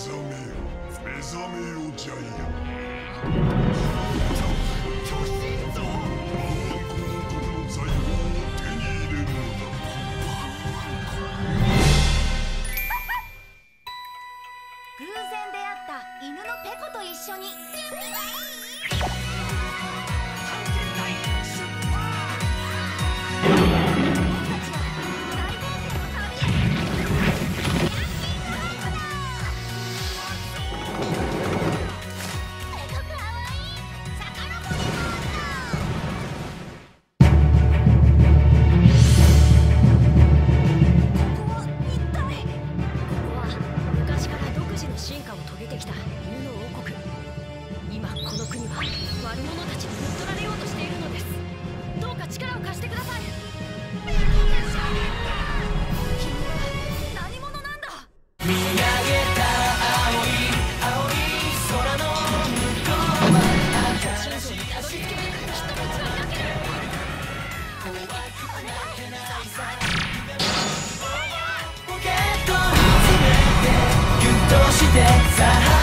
覚めよジャイアン。 巨神像。 万王国の財宝を手に入れるのだ。 偶然出会った犬のペコと一緒に探検隊出発。 僕たちは大冒険の旅へ。ペコかわいい。魚もいる。ここは一体。 ここは昔から独自の進化を遂げてきた犬の王国。今この国は悪者たちに乗っ取られようとしているのです。どうか力を貸してください。 ペコがしゃべった。 君は何者なんだ。 見上げた青い空の向こうは新庄にたどり着けば人たちは焼ける。 ポケットに詰めてギュッとしてさあ